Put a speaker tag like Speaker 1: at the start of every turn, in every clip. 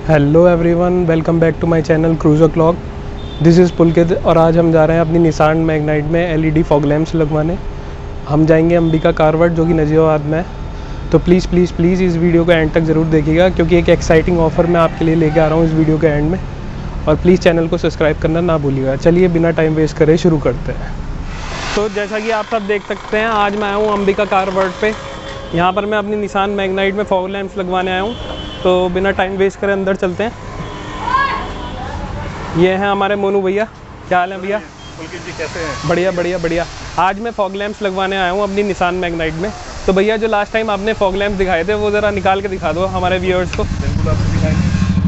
Speaker 1: Hello everyone, welcome back to my channel cruiser clock. This is Pulkit और आज हम जा रहे हैं अपनी निसान मैग्नाइट में एलईडी फॉग लैंप्स लगवाने। हम जाएंगे अंबिका कार वर्ल्ड जो कि नजीबाबाद में है। तो प्लीज़ प्लीज़ प्लीज़ इस वीडियो को एंड तक ज़रूर देखिएगा क्योंकि एक एक्साइटिंग ऑफर मैं आपके लिए लेके आ रहा हूँ इस वीडियो के एंड में। और प्लीज़ चैनल को सब्सक्राइब करना ना भूलिएगा। चलिए बिना टाइम वेस्ट करे शुरू करते हैं। तो जैसा कि आप सब देख सकते हैं, आज मैं आया हूँ अंबिका कार वर्ल्ड पे। यहाँ पर मैं अपनी निसान मैग्नाइट में फॉग लैंप्स लगवाने आया हूँ। तो बिना टाइम वेस्ट करे अंदर चलते हैं। ये हैं हमारे मोनू भैया। क्या हाल है भैया?
Speaker 2: पुलकित जी कैसे हैं?
Speaker 1: बढ़िया बढ़िया बढ़िया। आज मैं फॉग लैंप्स लगवाने आया हूँ अपनी निसान मैग्नाइट में। तो भैया जो लास्ट टाइम आपने फॉग लैंप्स दिखाए थे वो ज़रा निकाल के दिखा दो हमारे व्यूअर्स को।
Speaker 2: बिल्कुल आपको दिखाएंगे।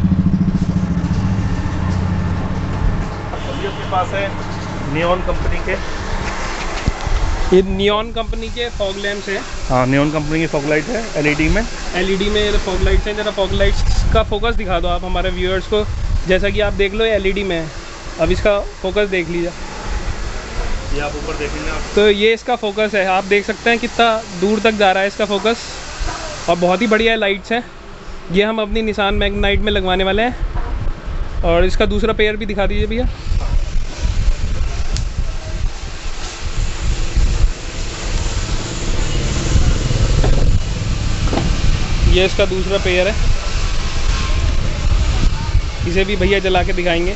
Speaker 2: अभी अपने पास है नियॉन कंपनी के।
Speaker 1: ये नियॉन कंपनी के फॉग लैंप्स हैं।
Speaker 2: हाँ, नियॉन कंपनी की फॉग लाइट है एलईडी में।
Speaker 1: एलईडी में फॉग लाइट्स हैं। ज़रा फॉग लाइट्स का फोकस दिखा दो आप हमारे व्यूअर्स को। जैसा कि आप देख लो ये एलईडी में है। अब इसका फोकस देख लीजिए।
Speaker 2: ये आप ऊपर देखेंगे आप।
Speaker 1: तो ये इसका फोकस है, आप देख सकते हैं कितना दूर तक जा रहा है इसका फोकस। और बहुत ही बढ़िया लाइट्स हैं। ये हम अपनी निसान मैग्नाइट में लगवाने वाले हैं। और इसका दूसरा पेयर भी दिखा दीजिए भैया। ये इसका दूसरा पेयर है। इसे भी भैया जला के दिखाएंगे।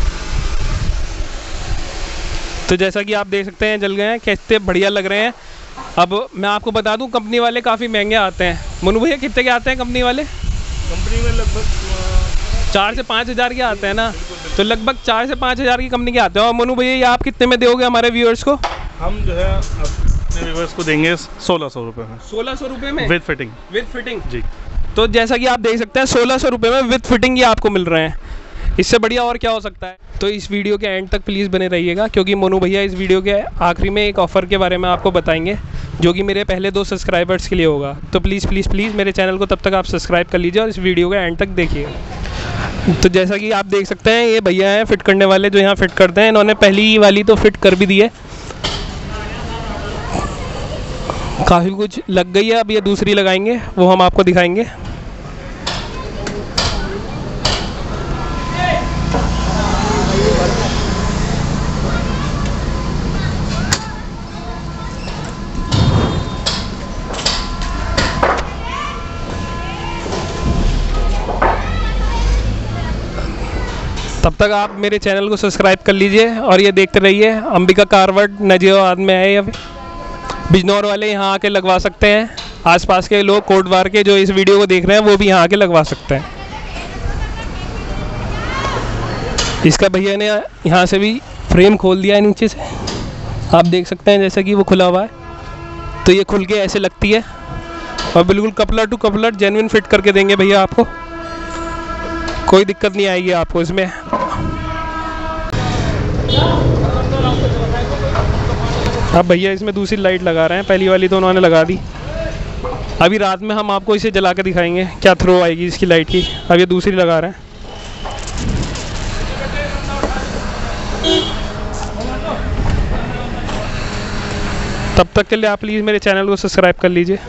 Speaker 1: तो जैसा कि आप देख सकते हैं जल गए हैं, कितने बढ़िया लग रहे हैं। अब मैं आपको बता दूं कंपनी वाले काफ़ी महंगे आते हैं। मनु भैया कितने के आते हैं कंपनी वाले?
Speaker 2: कंपनी में लगभग
Speaker 1: 4 से 5 हज़ार के आते हैं ना। तो लगभग 4 से 5 हज़ार की कंपनी के आते हैं। और मनु भैया ये आप कितने में दोगे हमारे व्यूअर्स को?
Speaker 2: हम जो है अपने व्यूअर्स को देंगे 1600 रुपये में।
Speaker 1: 1600 रुपये में
Speaker 2: विद फिटिंग।
Speaker 1: विद फिटिंग
Speaker 2: जी।
Speaker 1: तो जैसा कि आप देख सकते हैं 1600 रुपये में विद फिटिंग ये आपको मिल रहे हैं। इससे बढ़िया और क्या हो सकता है। तो इस वीडियो के एंड तक प्लीज़ बने रहिएगा क्योंकि मोनू भैया इस वीडियो के आखिरी में एक ऑफ़र के बारे में आपको बताएंगे जो कि मेरे पहले 2 सब्सक्राइबर्स के लिए होगा। तो प्लीज़ प्लीज़ प्लीज़ मेरे चैनल को तब तक आप सब्सक्राइब कर लीजिए और इस वीडियो के एंड तक देखिए। तो जैसा कि आप देख सकते हैं ये भैया हैं फिट करने वाले जो यहाँ फिट करते हैं। इन्होंने पहली वाली तो फिट कर भी दी है, काफ़ी कुछ लग गई है। अब ये दूसरी लगाएंगे, वो हम आपको दिखाएंगे। तब तक आप मेरे चैनल को सब्सक्राइब कर लीजिए और ये देखते रहिए। अंबिका कार वर्ल्ड नजीबाबाद में है। ये बिजनौर वाले यहाँ आके लगवा सकते हैं। आसपास के लोग कोटवार के जो इस वीडियो को देख रहे हैं वो भी यहाँ आके लगवा सकते हैं। इसका भैया ने यहाँ से भी फ्रेम खोल दिया है नीचे से, आप देख सकते हैं जैसे कि वो खुला हुआ है। तो ये खुल के ऐसे लगती है और बिल्कुल coupler to coupler genuine fit करके देंगे भैया आपको। कोई दिक्कत नहीं आएगी आपको इसमें। अब भैया इसमें दूसरी लाइट लगा रहे हैं। पहली वाली तो उन्होंने लगा दी। अभी रात में हम आपको इसे जला के दिखाएंगे क्या थ्रो आएगी इसकी लाइट की। अब ये दूसरी लगा रहे हैं। तब तक के लिए आप प्लीज़ मेरे चैनल को सब्सक्राइब कर लीजिए।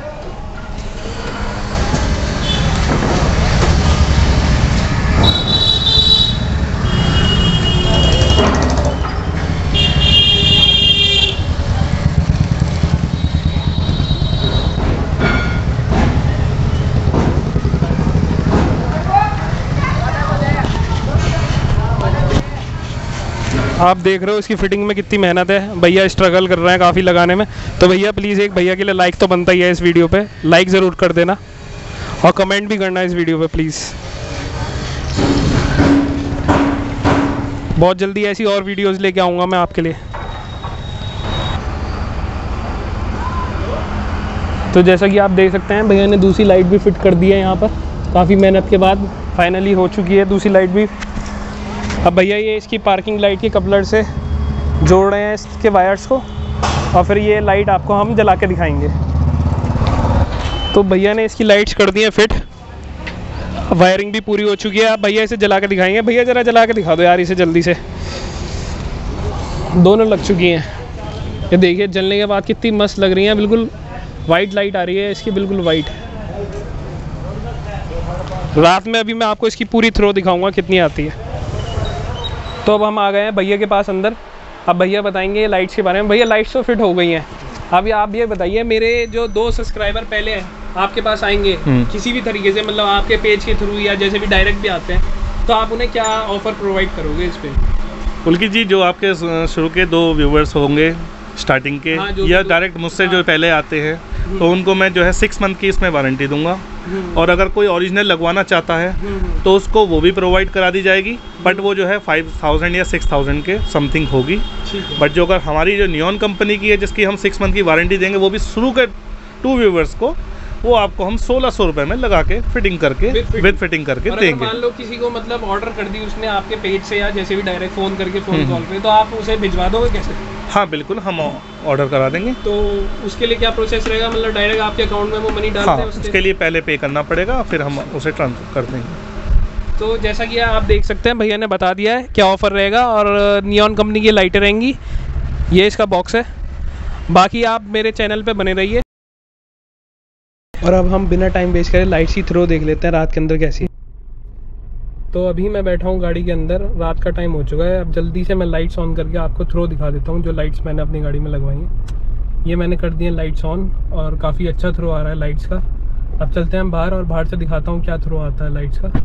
Speaker 1: आप देख रहे हो इसकी फिटिंग में कितनी मेहनत है। भैया स्ट्रगल कर रहे हैं काफ़ी लगाने में। तो भैया प्लीज़ एक भैया के लिए लाइक तो बनता ही है इस वीडियो पे। लाइक ज़रूर कर देना और कमेंट भी करना इस वीडियो पे प्लीज़। बहुत जल्दी ऐसी और वीडियोस लेके आऊँगा मैं आपके लिए। तो जैसा कि आप देख सकते हैं भैया ने दूसरी लाइट भी फिट कर दी है यहाँ पर। काफ़ी मेहनत के बाद फाइनली हो चुकी है दूसरी लाइट भी। अब भैया ये इसकी पार्किंग लाइट के कपलर से जोड़ रहे हैं इसके वायर्स को और फिर ये लाइट आपको हम जला के दिखाएंगे। तो भैया ने इसकी लाइट्स कर दी हैं फिट, वायरिंग भी पूरी हो चुकी है। अब भैया इसे जला के दिखाएंगे। भैया ज़रा जला के दिखा दो यार इसे जल्दी से। दोनों लग चुकी हैं। ये देखिए जलने के बाद कितनी मस्त लग रही है। बिल्कुल वाइट लाइट आ रही है इसकी, बिल्कुल वाइट। रात में अभी मैं आपको इसकी पूरी थ्रो दिखाऊंगा कितनी आती है। तो अब हम आ गए हैं भैया के पास अंदर। अब भैया बताएंगे लाइट्स के बारे में। भैया लाइट्स तो फिट हो गई हैं, अभी आप ये बताइए, मेरे जो 2 सब्सक्राइबर पहले हैं आपके पास आएंगे किसी भी तरीके से, मतलब आपके पेज के थ्रू या जैसे भी डायरेक्ट भी आते हैं, तो आप उन्हें क्या ऑफर प्रोवाइड करोगे इस पे?
Speaker 2: पुलकित जी, जो आपके शुरू के 2 व्यूवर्स होंगे स्टार्टिंग के,
Speaker 1: हाँ,
Speaker 2: या डायरेक्ट मुझसे जो पहले आते हैं, तो उनको मैं जो है 6 मंथ की इसमें वारंटी दूंगा। और अगर कोई ओरिजिनल लगवाना चाहता है तो उसको वो भी प्रोवाइड करा दी जाएगी, बट वो जो है 5000 या 6000 के समथिंग होगी। बट जो अगर हमारी जो नियॉन कंपनी की है, जिसकी हम 6 मंथ की वारंटी देंगे, वो भी शुरू के 2 व्यूवर्स को वो आपको हम 1600 रुपये में लगा के फिटिंग करके विद फिटिंग करके देंगे।
Speaker 1: मान लो किसी को मतलब ऑर्डर कर दी उसने आपके पेज से या जैसे भी डायरेक्ट फ़ोन करके फ़ोन कॉल पे, तो आप उसे भिजवा दोगे कैसे?
Speaker 2: हाँ बिल्कुल, हम ऑर्डर करा देंगे।
Speaker 1: तो उसके लिए क्या प्रोसेस रहेगा, मतलब डायरेक्ट आपके अकाउंट में वो मनी डालते हैं?
Speaker 2: हाँ, उसके लिए पहले पे करना पड़ेगा, फिर हम उसे ट्रांसफर कर देंगे।
Speaker 1: तो जैसा कि आप देख सकते हैं भैया ने बता दिया है क्या ऑफ़र रहेगा, और नियॉन कंपनी की लाइटें रहेंगी। ये इसका बॉक्स है। बाकी आप मेरे चैनल पे बने रहिए। और अब हम बिना टाइम वेस्ट करे लाइट्स की थ्रो देख लेते हैं रात के अंदर कैसी। तो अभी मैं बैठा हूँ गाड़ी के अंदर, रात का टाइम हो चुका है। अब जल्दी से मैं लाइट्स ऑन करके आपको थ्रो दिखा देता हूँ, जो लाइट्स मैंने अपनी गाड़ी में लगवाई हैं। ये मैंने कर दिए लाइट्स ऑन और काफ़ी अच्छा थ्रो आ रहा है लाइट्स का। अब चलते हैं हम बाहर और बाहर से दिखाता हूँ क्या थ्रो आता है लाइट्स का।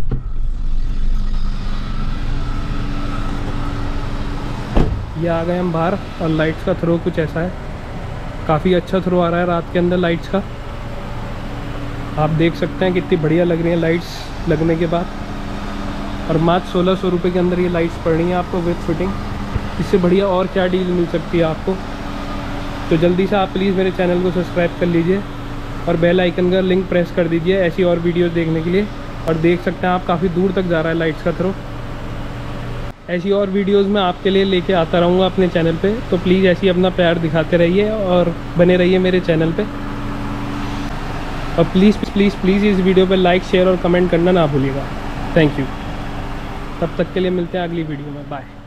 Speaker 1: ये आ गए हम बाहर और लाइट्स का थ्रो कुछ ऐसा है। काफ़ी अच्छा थ्रो आ रहा है रात के अंदर लाइट्स का। आप देख सकते हैं कितनी बढ़िया लग रही हैं लाइट्स लगने के बाद। और मात्र 1600 रुपये के अंदर ये लाइट्स पड़ रही हैं आपको विद फिटिंग। इससे बढ़िया और क्या डील मिल सकती है आपको? तो जल्दी से आप प्लीज़ मेरे चैनल को सब्सक्राइब कर लीजिए और बेल आइकन का लिंक प्रेस कर दीजिए ऐसी और वीडियोस देखने के लिए। और देख सकते हैं आप काफ़ी दूर तक जा रहा है लाइट्स का थ्रो। ऐसी और वीडियोस मैं आपके लिए लेके आता रहूँगा अपने चैनल पे, तो प्लीज़ ऐसी अपना प्यार दिखाते रहिए और बने रहिए मेरे चैनल पे। और प्लीज़ प्लीज़ प्लीज़ इस वीडियो पे लाइक, शेयर और कमेंट करना ना भूलिएगा। Thank you. तब तक के लिए मिलते हैं अगली वीडियो में। बाय।